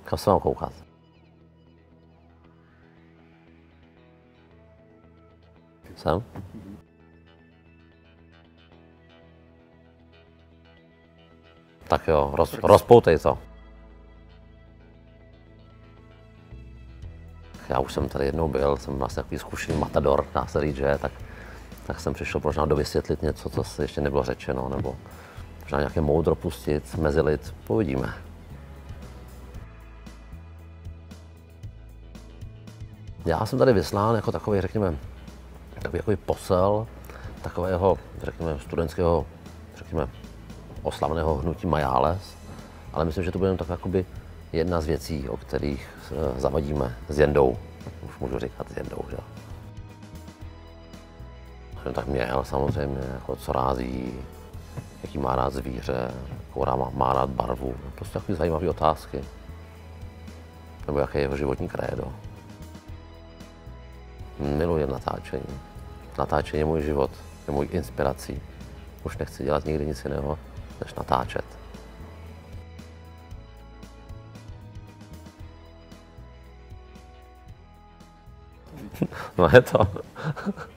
Kam se mám koukat? Sem? Tak jo, rozpoutej to. Já už jsem tady jednou byl, jsem vlastně takový zkušený matador, dá se říct, že tak jsem přišel možná dovysvětlit něco, co se ještě nebylo řečeno, nebo možná nějaké moudro pustit, mezi lid, uvidíme. Já jsem tady vyslán jako takový, řekněme, takový posel takového, řekněme, studentského, řekněme, oslavného hnutí Majáles, ale myslím, že to bude tak jakoby jedna z věcí, o kterých zavadíme s Jendou. Už můžu říkat s Jendou, že? Tak měl samozřejmě, jako co rází, jaký má rád zvíře, jakou má rád barvu. Prostě takové zajímavé otázky. Nebo jaké je jeho životní krédo. Miluji natáčení. Natáčení je můj život, je můj inspirací. Už nechci dělat nikdy nic jiného, než natáčet. No je to.